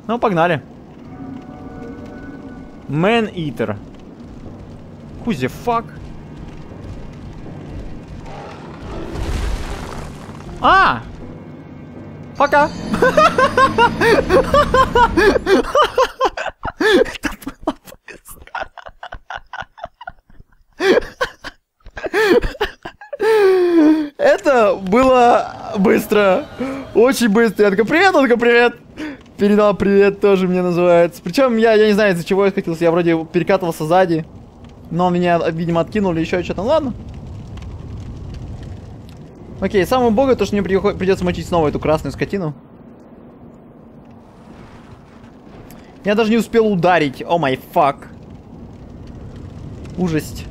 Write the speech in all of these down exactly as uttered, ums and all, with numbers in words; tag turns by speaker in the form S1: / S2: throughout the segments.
S1: Ну, погнали. Man Eater. Who the fuck? А! Пока! Это было быстро. Это было быстро. Очень быстро. Я такой, привет, он такой, привет. Передал привет, тоже мне называется. Причем я, я не знаю, из-за чего я скатился. Я вроде перекатывался сзади. Но меня, видимо, откинули еще что-то. Ладно. Окей, самое бога то, что мне придется мочить снова эту красную скотину. Я даже не успел ударить. О май фак. Ужасть.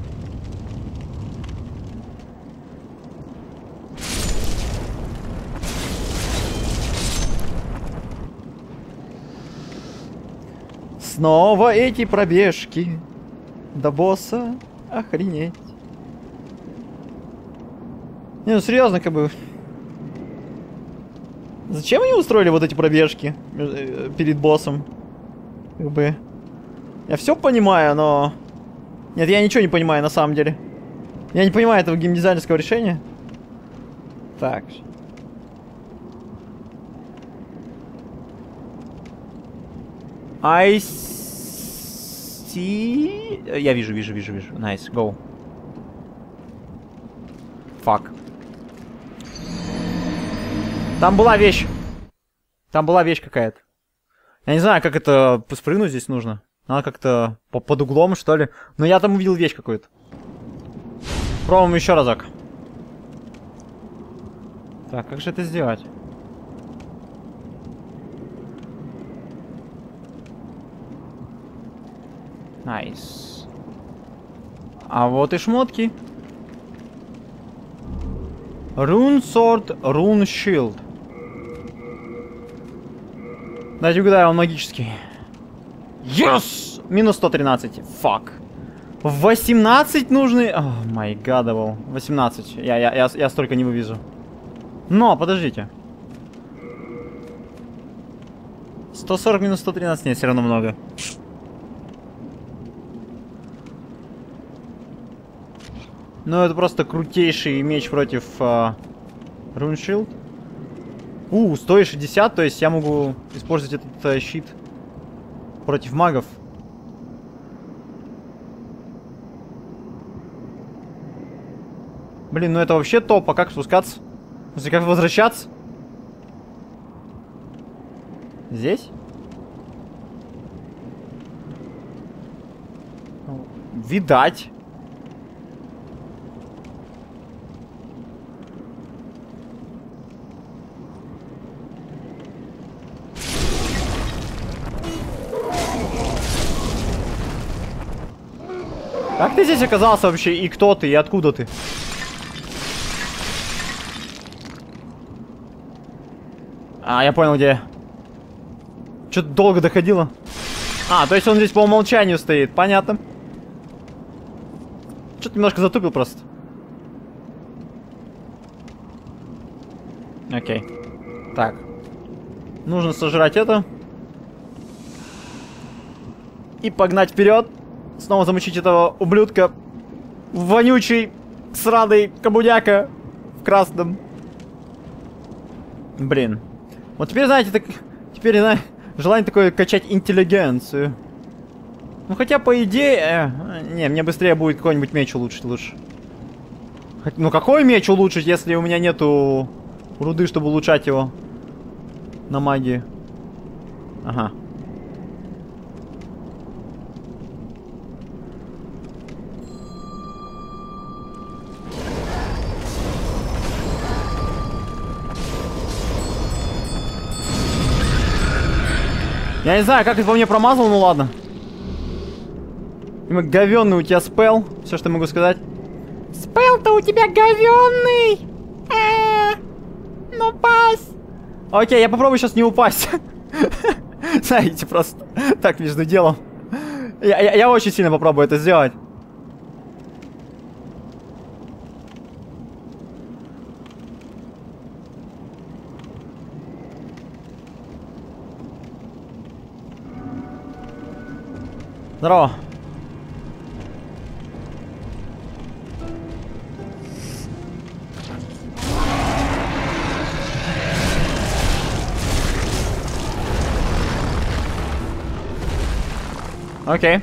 S1: Снова эти пробежки. До босса. Охренеть. Не, ну серьезно, как бы... Зачем они устроили вот эти пробежки перед боссом? Как бы... Я все понимаю, но... Нет, я ничего не понимаю на самом деле. Я не понимаю этого геймдизайнерского решения. Так. I see... Я вижу, вижу, вижу, вижу. Nice, go. Fuck. Там была вещь. Там была вещь какая-то. Я не знаю, как это спрыгнуть здесь нужно. Надо как-то по под углом, что ли. Но я там увидел вещь какую-то. Пробуем еще разок. Так, как же это сделать? Найс. А вот и шмотки. Rune Sword, Rune Shield. Дайте угадаю, он магический. Yes! Минус сто тринадцать. Фак. восемнадцать нужны. О, май гадовал. восемнадцать. Я, я, я, я столько не вывезу. Но, подождите. сто сорок минус сто тринадцать. Нет, все равно много. Ну, это просто крутейший меч против uh, Rune Shield. У, сто шестьдесят, то есть я могу использовать этот uh, щит против магов. Блин, ну это вообще топ, а как спускаться? Если как возвращаться? Здесь? Видать. Как ты здесь оказался вообще? И кто ты? И откуда ты? А, я понял, где. Что-то долго доходило. А, то есть он здесь по умолчанию стоит. Понятно. Что-то немножко затупил просто. Окей. Так. Нужно сожрать это. И погнать вперед. Снова замочить этого ублюдка. Вонючий, сраный коммуняка. В красном. Блин. Вот теперь, знаете, так... Теперь, знаете, желание такое качать интеллигенцию. Ну, хотя, по идее... Э, не, мне быстрее будет какой-нибудь меч улучшить лучше. Хоть, ну, какой меч улучшить, если у меня нету руды, чтобы улучшать его на магии? Ага. Я не знаю, как это по мне промазал, ну ладно. Говённый у тебя спел, все, что я могу сказать. Спел-то у тебя говённый! Ну пас! Окей, я попробую сейчас не упасть. Знаете, просто так между делом. Я, я, я очень сильно попробую это сделать. Здорово. Окей.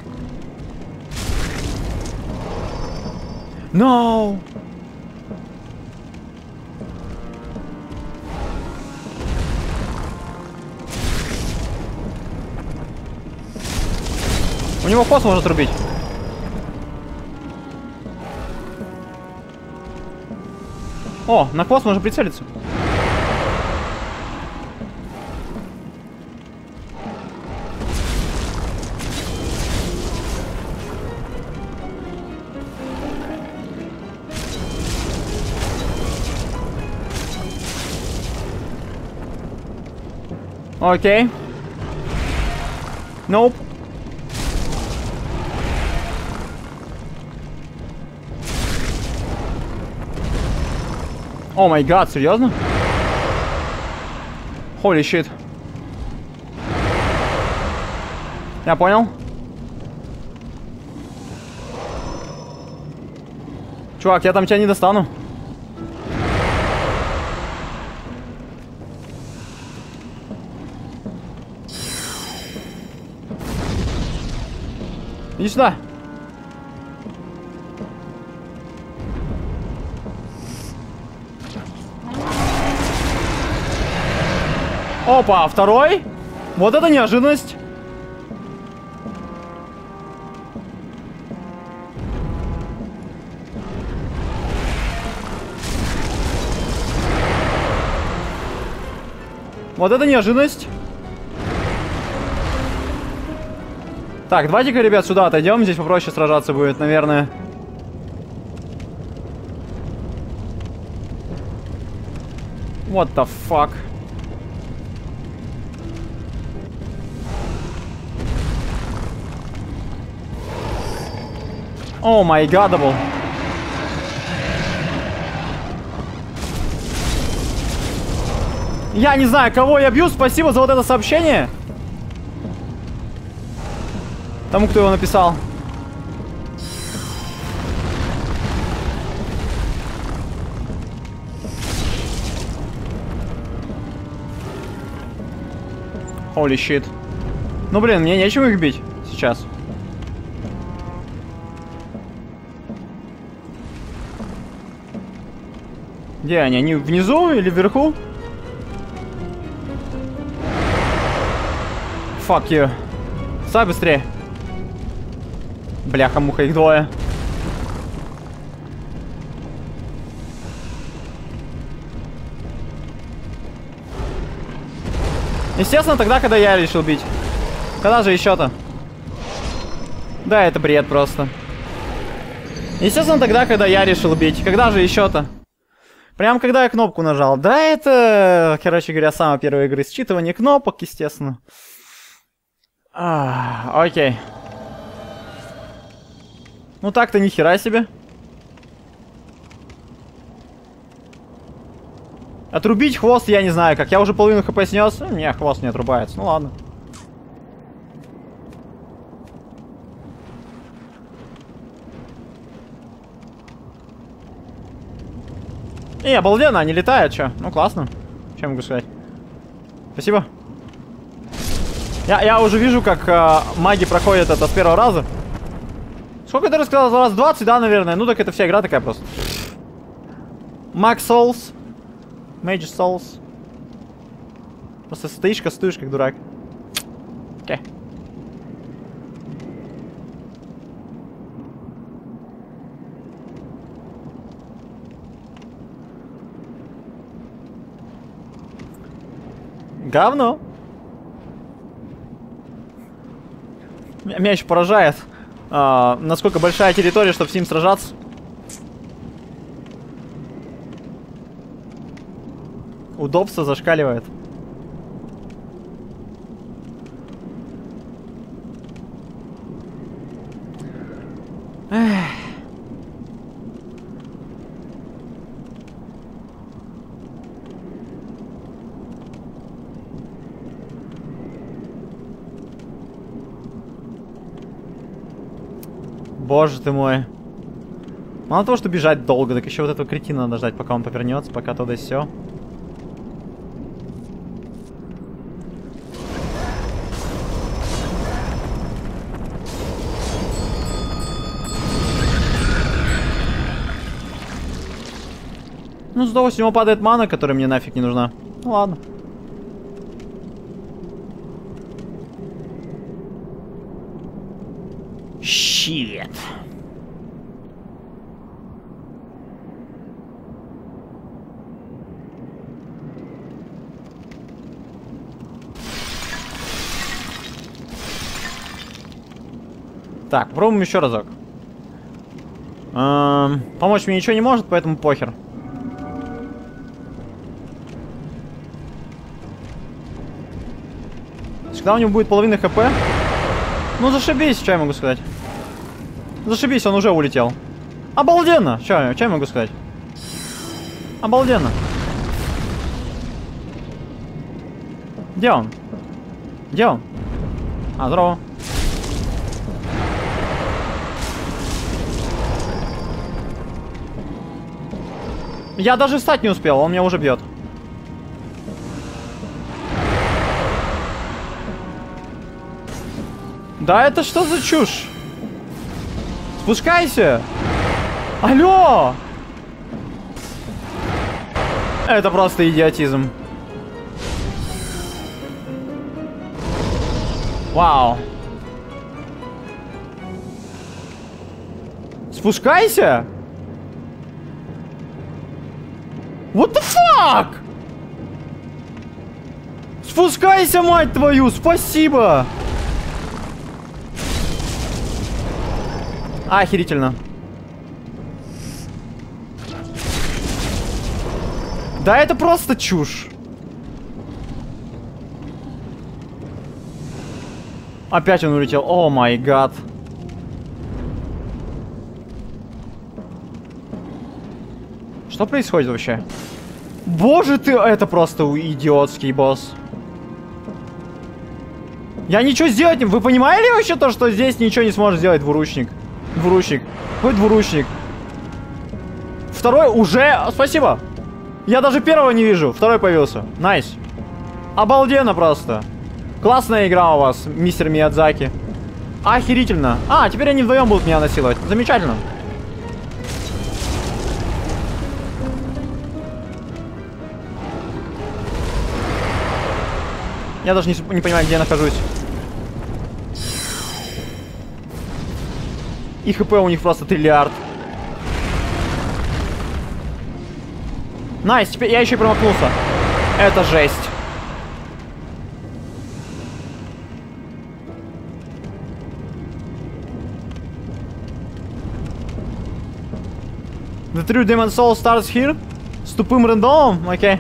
S1: No! У него хвост можно отрубить. О, на хвост можно прицелиться. Окей. Nope. О май гад, серьезно? Holy shit. Я понял. Чувак, я там тебя не достану. Иди сюда. Опа, второй? Вот это неожиданность. Вот это неожиданность. Так, давайте-ка, ребят, сюда отойдем. Здесь попроще сражаться будет, наверное. What the fuck? О май гадабл. Я не знаю, кого я бью. Спасибо за вот это сообщение. Тому, кто его написал. Holy shit. Ну, блин, мне нечем их бить сейчас. Где они? Они внизу или вверху? Fuck you. Сай быстрее. Бляха-муха, их двое. Естественно, тогда, когда я решил бить. Когда же еще-то? Да, это бред просто. Естественно, тогда, когда я решил бить. Когда же еще-то? Прям когда я кнопку нажал. Да, это, короче говоря, самая первая игра. Считывание кнопок, естественно. А, окей. Ну так-то ни хера себе. Отрубить хвост я не знаю как. Я уже половину хп снес. У меня хвост не отрубается. Ну ладно. И обалденно, они летают, чё? Ну классно. Чем могу сказать? Спасибо. Я, я уже вижу, как э, маги проходят это с первого раза. Сколько ты рассказал? Раз двадцать, да, наверное? Ну так это вся игра такая просто. Max Souls. Mage Souls. Просто стоишь, кастуешь, как дурак. Окей. Okay. Говно. Меня еще поражает, а, насколько большая территория, чтобы с ним сражаться. Удобство зашкаливает. Эх. Боже ты мой. Мало того, что бежать долго, так еще вот этого кретина надо ждать, пока он повернется, пока то да сё. Ну, зато с него падает мана, которая мне нафиг не нужна. Ну ладно. Щит. Так, попробуем еще разок. Эм, помочь мне ничего не может, поэтому похер. Когда у него будет половина хп. Ну зашибись, что я могу сказать. Зашибись, он уже улетел. Обалденно! Что я могу сказать? Обалденно. Где он? Где он? А, здорово. Я даже встать не успел, он меня уже бьет. Да это что за чушь? Спускайся! Алло! Это просто идиотизм. Вау. Спускайся! What the fuck? Спускайся, мать твою! Спасибо! Охерительно. Да это просто чушь. Опять он улетел. О май гад. Что происходит вообще? Боже ты, это просто идиотский босс. Я ничего сделать не... Вы понимали вообще то, что здесь ничего не сможет сделать двуручник? Двуручник. Какой двуручник? Второй уже... Спасибо. Я даже первого не вижу. Второй появился. Найс. Обалденно просто. Классная игра у вас, мистер Миядзаки. Охерительно. А, теперь они вдвоем будут меня насиловать. Замечательно. Я даже не, не понимаю, где я нахожусь. И хп у них просто триллиард. Найс, теперь я еще и промахнулся. Это жесть. The True Demon Soul starts here. С тупым рандомом? Окей.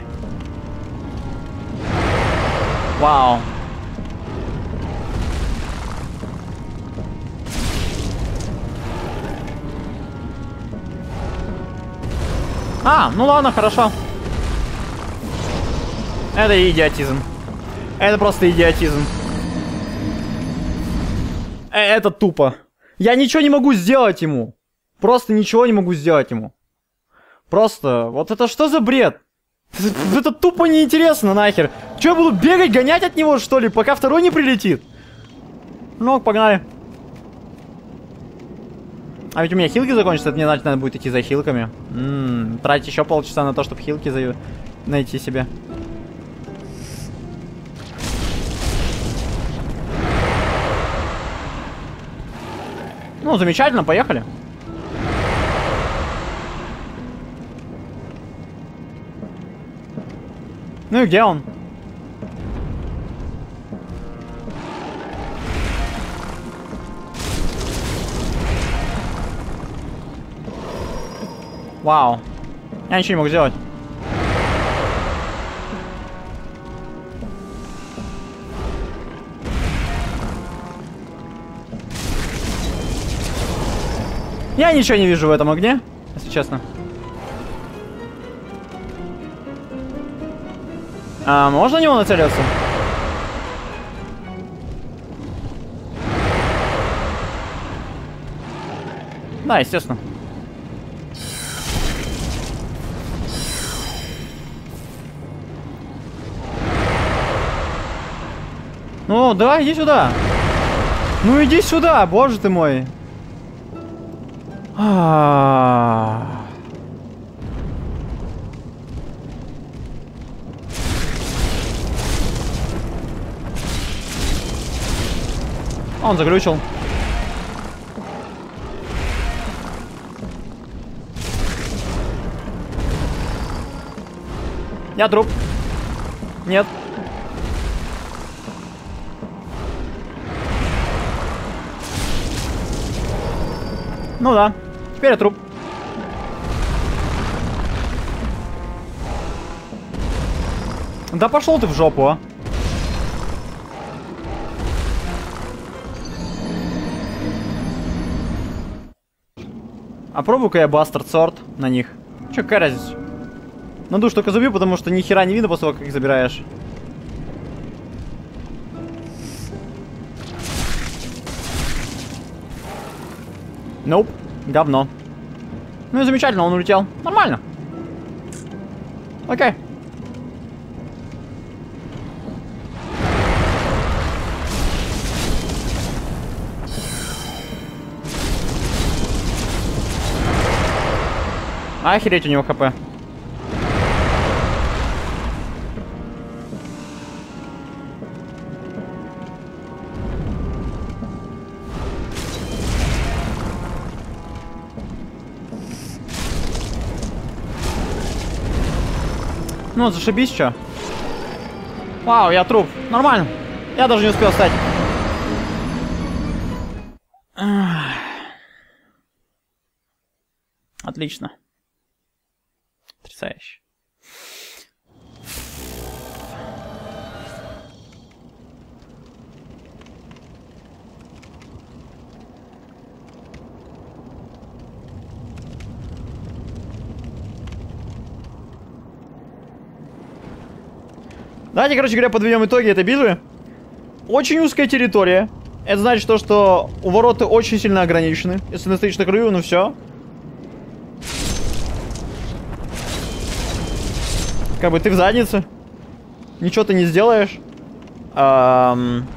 S1: Вау. А, ну ладно, хорошо. Это идиотизм. Это просто идиотизм. Э, это тупо. Я ничего не могу сделать ему. Просто ничего не могу сделать ему. Просто, вот это что за бред? Это тупо неинтересно нахер. Че, я буду бегать, гонять от него, что ли, пока второй не прилетит? Ну, погнали. А ведь у меня хилки закончатся, мне значит надо будет идти за хилками. М-м, тратить еще полчаса на то, чтобы хилки за... найти себе. Ну, замечательно, поехали. Ну и где он? Вау. Я ничего не могу сделать. Я ничего не вижу в этом огне, если честно. А, можно на него нацелиться? Да, естественно. Ну, давай, иди сюда. Ну, иди сюда, боже ты мой. А-а-а. Он заглючил. Я труп. Нет. Ну да. Теперь я труп. Да пошел ты в жопу, а. А пробую-ка я Бастард Сорд на них. Че, какая разница? Ну, душ только забью, потому что ни хера не видно после того, как их забираешь. Ноуп. Говно. Ну и замечательно, он улетел. Нормально. Окей. Охереть, у него хп. Ну, зашибись, чё. Вау, я труп. Нормально. Я даже не успел встать. Отлично. Потрясающе. Давайте, короче говоря, подведем итоги этой битвы. Очень узкая территория. Это значит то, что ворота очень сильно ограничены. Если ты стоишь на краю, ну все. Как бы ты в заднице. Ничего ты не сделаешь. Эм...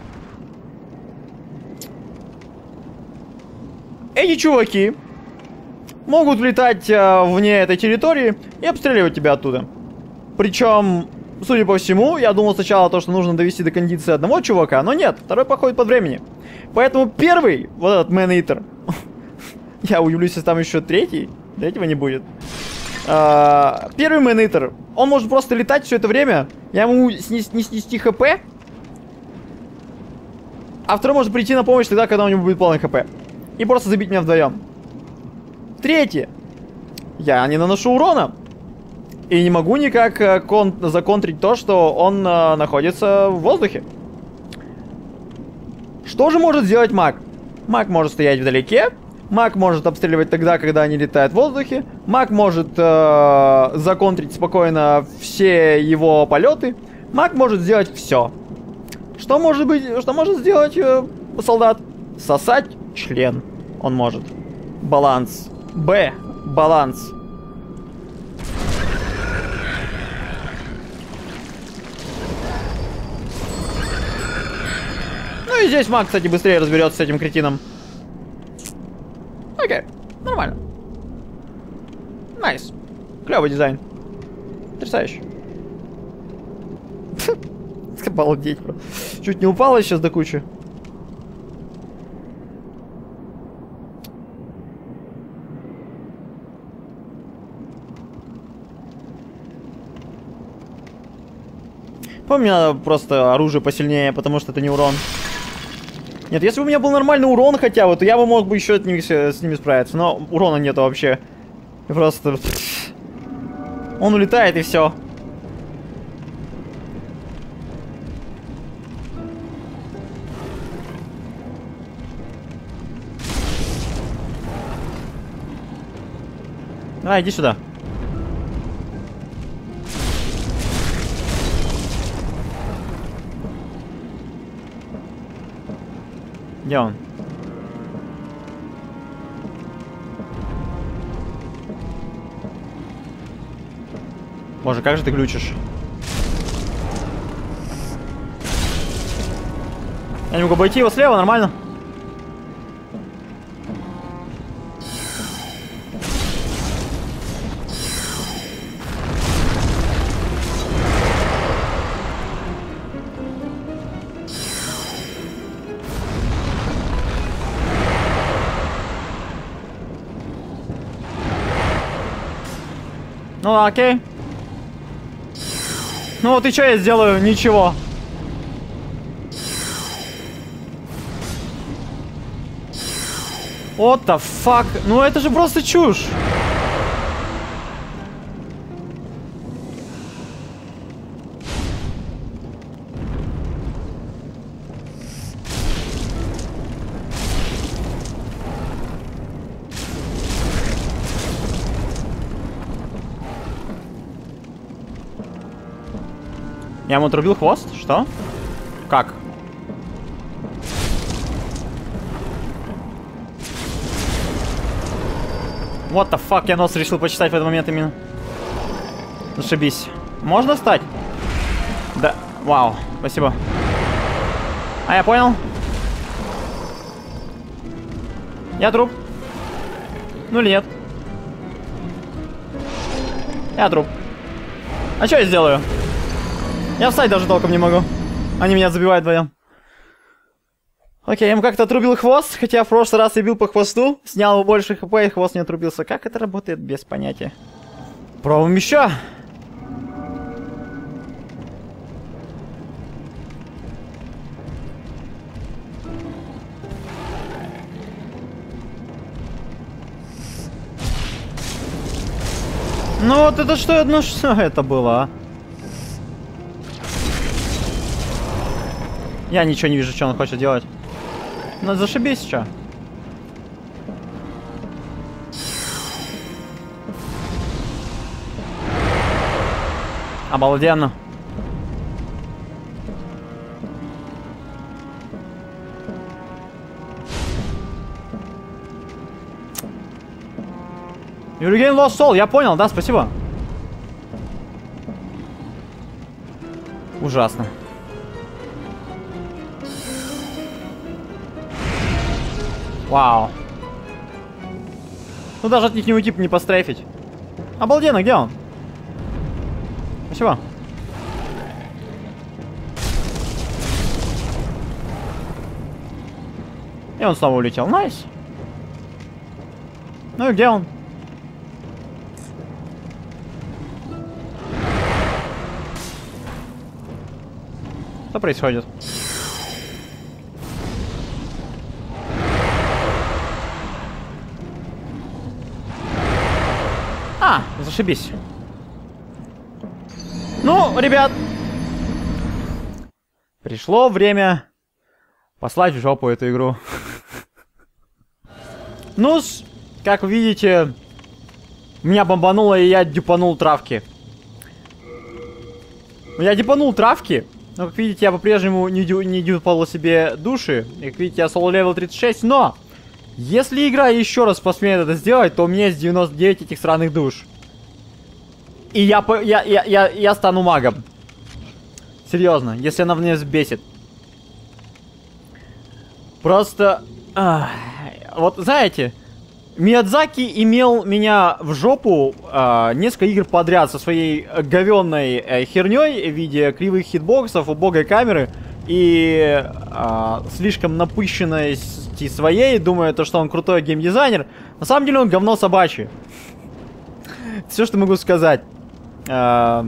S1: Эти чуваки могут летать э, вне этой территории и обстреливать тебя оттуда. Причем, судя по всему, я думал сначала то, что нужно довести до кондиции одного чувака, но нет, второй походит под времени. Поэтому первый, вот этот Man-Eater, я удивлюсь, если там еще третий, третьего не будет. Uh, первый Man-Eater, он может просто летать все это время, я ему снес, не снести хп, а второй может прийти на помощь тогда, когда у него будет полный хп, и просто забить меня вдвоем. Третье, я не наношу урона, и не могу никак uh, кон законтрить то, что он uh, находится в воздухе. Что же может сделать маг? Маг может стоять вдалеке. Маг может обстреливать тогда, когда они летают в воздухе. Маг может э, законтрить спокойно все его полеты. Маг может сделать все. Что может быть, что может сделать э, солдат? Сосать член. Он может. Баланс. Б. Баланс. Ну и здесь маг, кстати, быстрее разберется с этим кретином. Окей, нормально. Найс. Клевый дизайн. Потрясающе. Обалдеть, бро. Чуть не упала сейчас до кучи. По-моему, мне надо просто оружие посильнее, потому что это не урон. Нет, если бы у меня был нормальный урон хотя бы, то я бы мог бы еще с ними, с ними справиться. Но урона нету вообще. Просто... Он улетает и все. Давай, иди сюда. Где он? Боже, как же ты глючишь. Я не могу обойти его слева, нормально. Ну, окей. Ну вот и что я сделаю? Ничего. What the fuck? Ну это же просто чушь. Я ему отрубил хвост? Что? Как? What the fuck? Я нос решил почитать в этот момент именно. Зашибись. Можно встать? Да. Вау. Спасибо. А, я понял. Я труп. Ну или нет? Я труп. А что я сделаю? Я встать даже толком не могу. Они меня забивают вдвоем. Окей, я ему как-то отрубил хвост, хотя в прошлый раз я бил по хвосту. Снял его больше хп, и хвост не отрубился. Как это работает, без понятия. Пробуем еще. Ну вот это что, ну что это было, а? Я ничего не вижу, что он хочет делать. Ну, зашибись, что? Обалденно. You regain lost soul, я понял, да, спасибо. Ужасно. Вау. Ну даже от них не уйти, не пострейфить. Обалденно, где он? Спасибо. И он снова улетел. Найс. Ну и где он? Что происходит? А, зашибись. Ну, ребят, пришло время послать в жопу эту игру. Ну, как вы видите, меня бомбануло, и я дюпанул травки. Я дюпанул травки, но, как видите, я по-прежнему не, дю не дюпал себе души. И, как видите, я соло левел тридцать шесть, но если игра еще раз посмеет это сделать, то у меня есть девяносто девять этих сраных душ. И я, я, я, я, я стану магом. Серьезно, если она меня взбесит. Просто... Ах, вот, знаете, Миядзаки имел меня в жопу а, несколько игр подряд со своей говенной а, херней в виде кривых хитбоксов, убогой камеры и а, слишком напыщенности своей, думая, то, что он крутой геймдизайнер. На самом деле он говно собачье. Все, что могу сказать. А,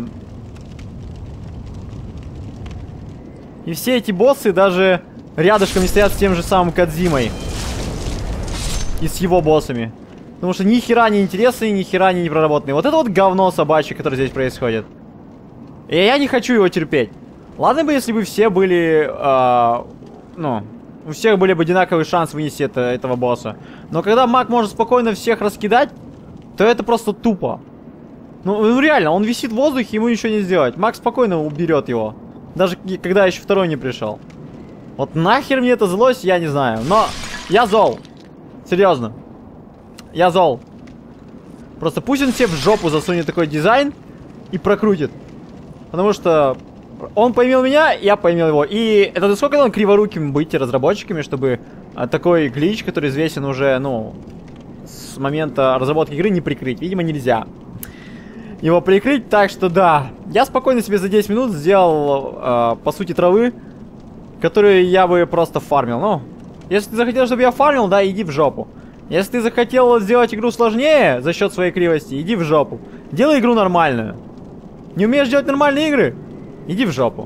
S1: и все эти боссы даже рядышком не стоят с тем же самым Кодзимой. И с его боссами. Потому что ни хера не интересные, ни хера не проработанные. Вот это вот говно собачье, которое здесь происходит. И я не хочу его терпеть. Ладно бы, если бы все были... Э, ну, у всех были бы одинаковый шанс вынести это, этого босса. Но когда маг может спокойно всех раскидать, то это просто тупо. Ну, ну реально, он висит в воздухе, ему ничего не сделать. Маг спокойно уберет его. Даже когда еще второй не пришел. Вот нахер мне эта злость, я не знаю. Но я зол. Серьезно. Я зол. Просто пусть он себе в жопу засунет такой дизайн. и прокрутит. Потому что он поимел меня, я поимел его. И это насколько надо криворуким быть разработчиками, чтобы а, такой глич, который известен уже, ну, с момента разработки игры, не прикрыть. Видимо, нельзя его прикрыть, так что да. Я спокойно себе за десять минут сделал, э, по сути, травы, которые я бы просто фармил. Ну, если ты захотел, чтобы я фармил, да, иди в жопу. Если ты захотел сделать игру сложнее за счет своей кривости, иди в жопу. Делай игру нормальную. Не умеешь делать нормальные игры? Иди в жопу.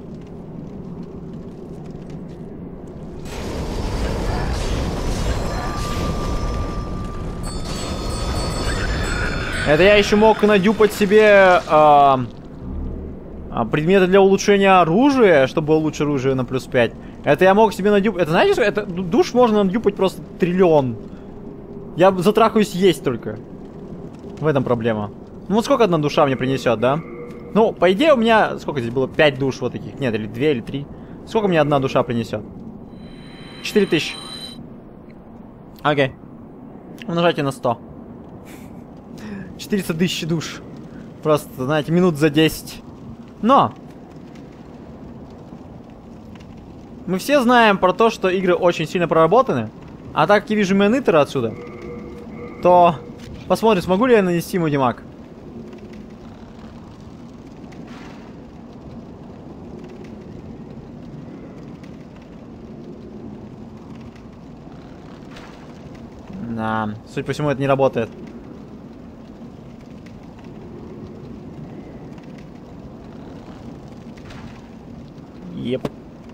S1: Это я еще мог надюпать себе э, предметы для улучшения оружия, чтобы было лучше оружие на плюс пять. Это я мог себе надюпать. Это знаете, что это душ можно надюпать просто триллион. Я затрахаюсь есть только. В этом проблема. Ну вот сколько одна душа мне принесет, да? Ну, по идее у меня... Сколько здесь было? пять душ вот таких. Нет, или две, или три. Сколько мне одна душа принесет? четыре тысячи. Окей. Умножайте на сто. четыреста тысяч душ. Просто, знаете, минут за десять. Но! Мы все знаем про то, что игры очень сильно проработаны. А так как я вижу монитора отсюда, то посмотрим, смогу ли я нанести ему демаг. Да, судя по всему, это не работает. Еп.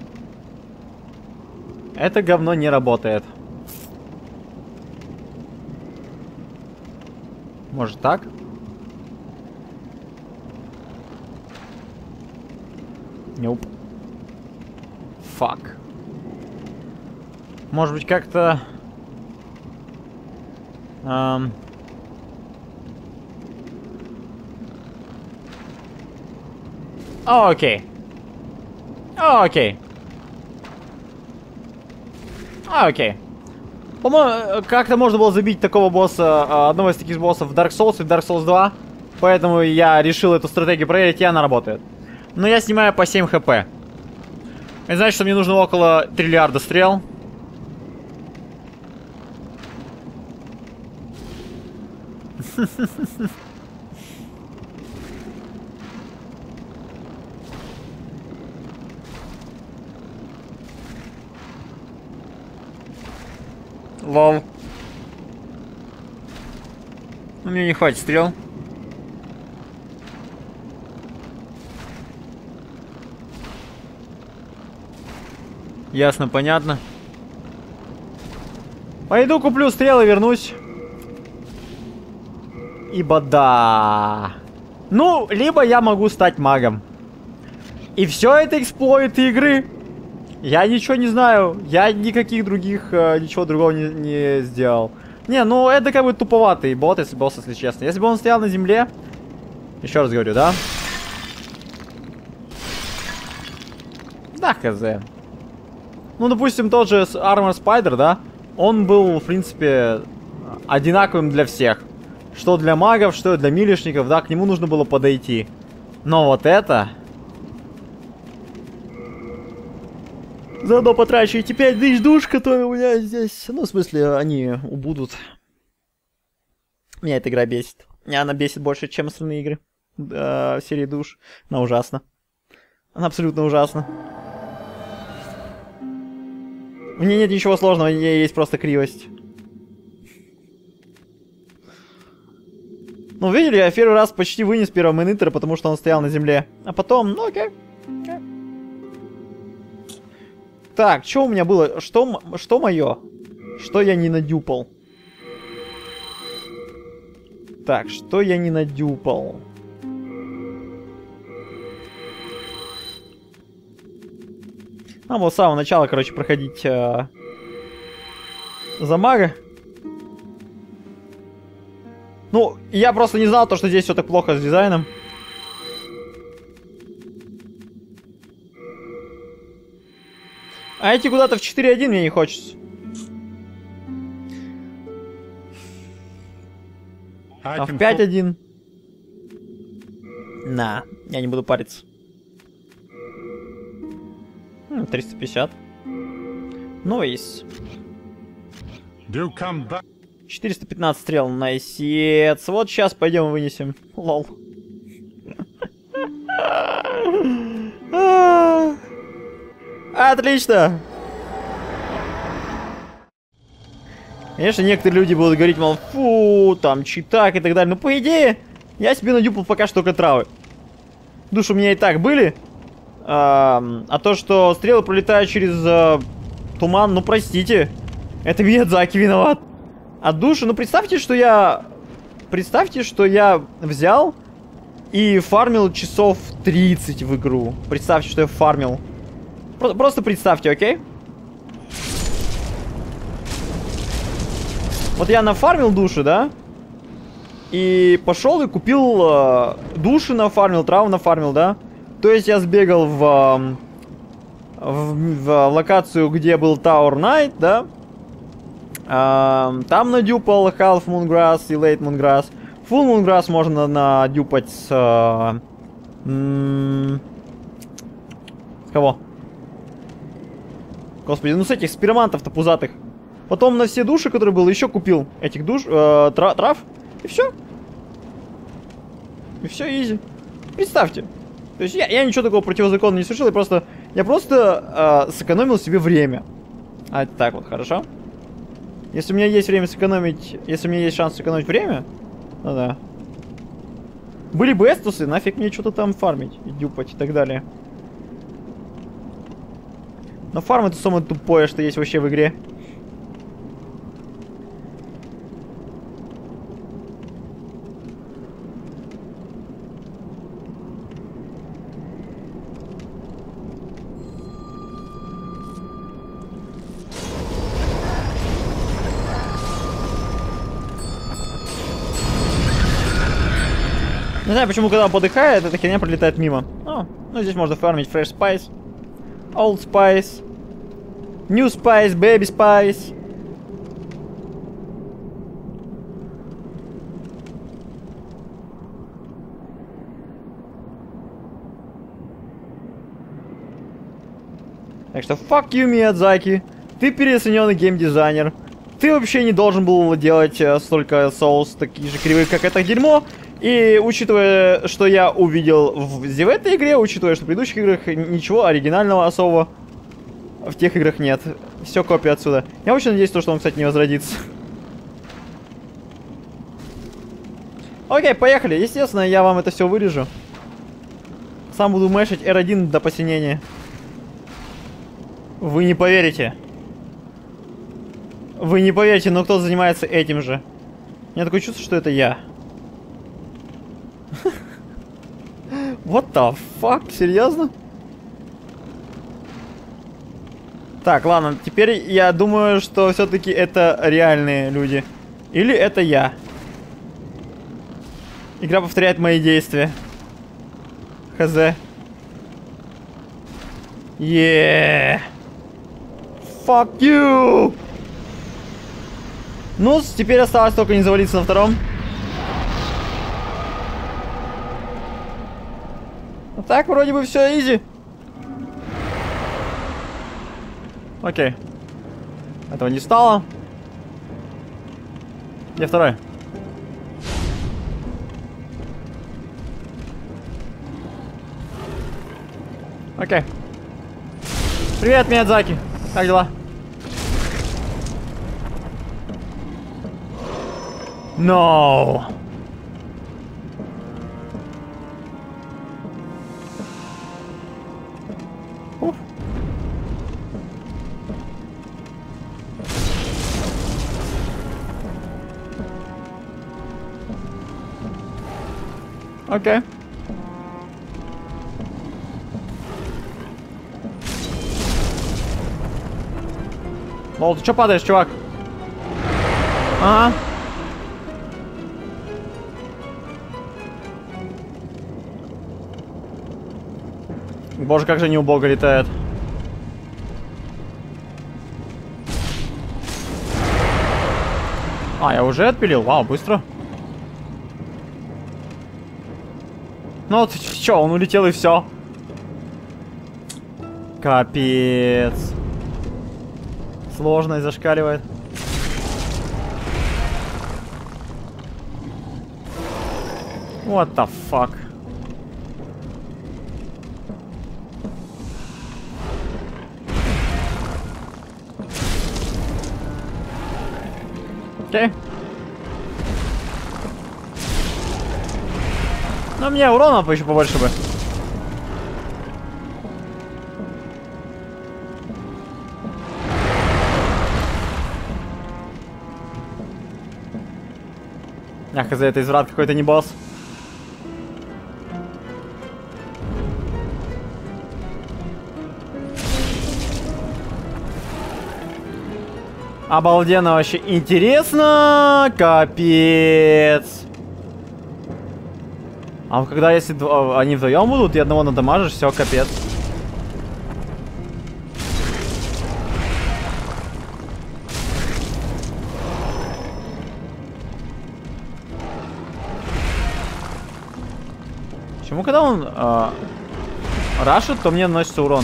S1: Это говно не работает. Может так? Нюп. Фак. Может быть, как-то... Эм... Окей. Окей. Окей. По-моему, как-то можно было забить такого босса, одного из таких боссов в Dark Souls и в Dark Souls два. Поэтому я решил эту стратегию проверить, и она работает. Но я снимаю по семь хп. Это значит, что мне нужно около триллиарда стрел. Лол. Ну, мне не хватит стрел. Ясно, понятно. Пойду куплю стрелы, вернусь. Ибо да. Ну, либо я могу стать магом. И все это эксплойт игры. Я ничего не знаю. Я никаких других, э, ничего другого не, не сделал. Не, ну это как бы туповатый бот, если босс, если честно. Если бы он стоял на земле. Еще раз говорю, да? Да, хз. Ну, допустим, тот же Armor Spider, да? Он был, в принципе, одинаковым для всех. Что для магов, что для милишников, да, к нему нужно было подойти. Но вот это... Заодно потрачу эти пять тысяч душ, которые у меня здесь. Ну, в смысле, они убудут. Меня эта игра бесит. Меня она бесит больше, чем остальные игры э, серии душ. Она ужасна. Она абсолютно ужасна. В ней нет ничего сложного, в ней есть просто кривость. Ну, видели, я первый раз почти вынес первого монитора, потому что он стоял на земле. А потом, ну окей. окей. Так, что у меня было? Что, что мое? Что я не надюпал? Так, что я не надюпал? Нам было с самого начала, короче, проходить э, за мага. Ну, я просто не знал, то, что здесь все так плохо с дизайном. А идти куда-то в четыре один мне не хочется. А в пять один. На, я не буду париться. триста пятьдесят. Нойс. четыреста пятнадцать стрел, найсец. Вот сейчас пойдем вынесем. Лол. Отлично. Конечно, некоторые люди будут говорить, мол, фу, там, читак и так далее. Но по идее, я себе надюпал пока что только травы. Души у меня и так были. А, а то, что стрелы пролетают через а, туман, ну простите. Это Миядзаки виноват. А души, ну представьте, что я... Представьте, что я взял и фармил часов тридцать в игру. Представьте, что я фармил. Просто, просто представьте, окей? Вот я нафармил души, да? И пошел и купил э, души нафармил, траву нафармил, да? То есть я сбегал в, э, в, в локацию, где был Tower Knight, да? Э, там надюпал Half Moongrass и Late Moongrass. Full Moongrass можно надюпать с... Э, м- с кого? Господи, ну с этих спиромантов-то пузатых. Потом на все души, которые был, еще купил этих душ, э, трав, трав, и все. И все, изи. Представьте. То есть я, я ничего такого противозаконного не совершил, я просто, я просто э, сэкономил себе время. А это так вот, хорошо? Если у меня есть время сэкономить, если у меня есть шанс сэкономить время, ну да. Были бы эстусы, нафиг мне что-то там фармить, и дюпать и так далее. Но фарм это самое тупое, что есть вообще в игре. Не знаю, почему, когда он подыхает, эта херня пролетает мимо. О, ну здесь можно фармить Fresh Spice, Old Spice, New Spice, Baby Spice. Так что fuck you, Миядзаки. Ты переоцененный геймдизайнер. Ты вообще не должен был делать э, столько соус таких же кривых, как это дерьмо. И учитывая, что я увидел в, в этой игре, учитывая, что в предыдущих играх ничего оригинального особо в тех играх нет. Все копия отсюда. Я очень надеюсь, что он, кстати, не возродится. Окей, поехали. Естественно, я вам это все вырежу. Сам буду мэшить эр один до посинения. Вы не поверите. Вы не поверите, но кто занимается этим же? У меня такое чувство, что это я. What the fuck? Серьезно? Так, ладно, теперь я думаю, что все-таки это реальные люди. Или это я. Игра повторяет мои действия. Хз. Yeah. Fuck you. Ну, теперь осталось только не завалиться на втором. А так, вроде бы все изи. Окей. Этого не стало. Где второй? Окей. Привет, Миядзаки. Как дела? No. Уф. Окей. Лол, ты чё падаешь, чувак? Ага. Боже, как же не убого летает. А, я уже отпилил? Вау, быстро. Ну вот, чё, он улетел и все. Капец. Сложность зашкаливает. What the fuck? Окей. Но мне урона еще побольше бы. Ах, из-за этой изврат какой-то не босс. Обалденно вообще интересно. Капец. А когда если дв... они вдвоем будут и одного надамажишь, все, капец. Почему когда он э, рашит, то мне наносится урон?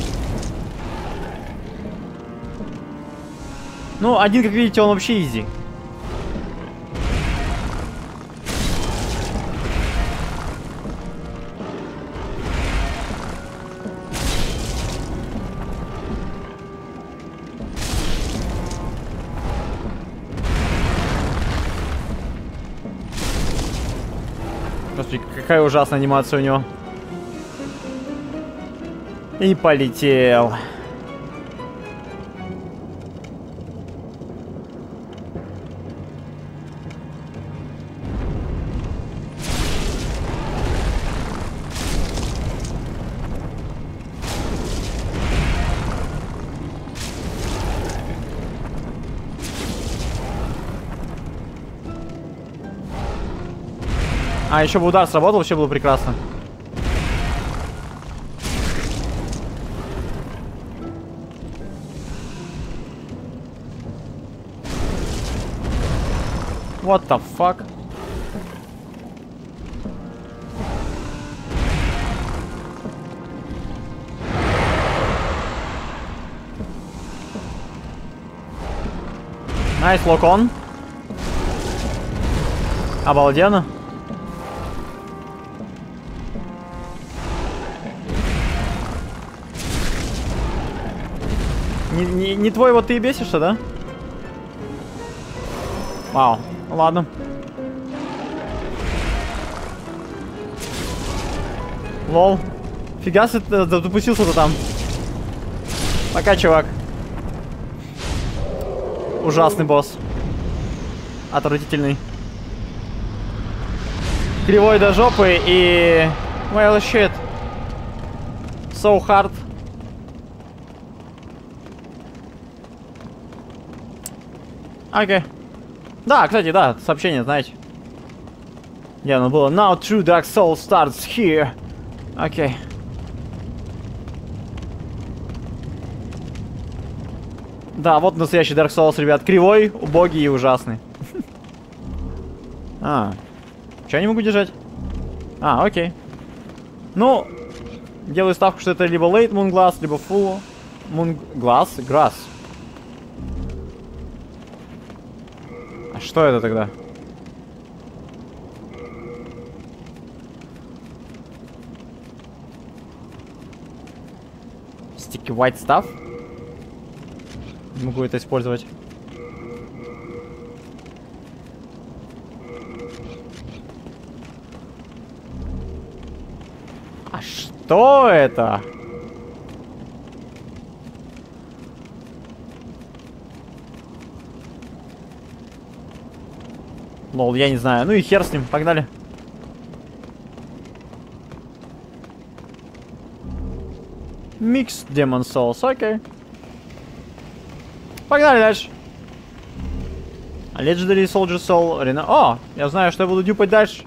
S1: Ну, один, как видите, он вообще изи. Господи, какая ужасная анимация у него. И полетел. А, еще бы удар сработал, вообще было прекрасно. What the fuck? Найс, лок он. Обалденно. Не, не, не твой вот ты и бесишься, да? Вау, ну ладно. Лол. Фига ты допустился-то там. Пока, чувак. Ужасный босс. Отвратительный. Кривой до жопы и... Well, shit. So hard. Окей. Okay. Да, кстати, да, сообщение, знаете. Где оно было? Now true Dark Soul starts here. Окей. Okay. Да, вот настоящий Dark Souls, ребят. Кривой, убогий и ужасный. А. Че я не могу держать? А, окей. Ну, делаю ставку, что это либо Late Moon Glass, либо Full Moon Glass. Grass. А что это тогда? Sticky White Stuff? Не могу это использовать. А что это? Лол, я не знаю. Ну и хер с ним, погнали. Mixed Demon Souls, окей. Погнали дальше. Legendary Soldier Soul. Рена... О, я знаю, что я буду дюпать дальше.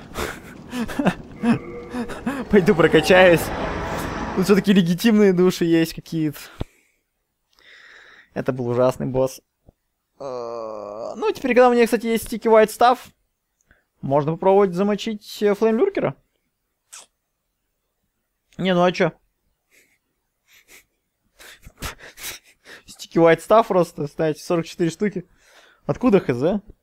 S1: Пойду прокачаюсь. Тут все-таки легитимные души есть какие-то. Это был ужасный босс. Ну, теперь, когда у меня, кстати, есть Sticky White Stuff, можно попробовать замочить Флеймлюркера. Не, ну а чё? Стики White Stuff просто, знаете, сорок четыре штуки. Откуда хз?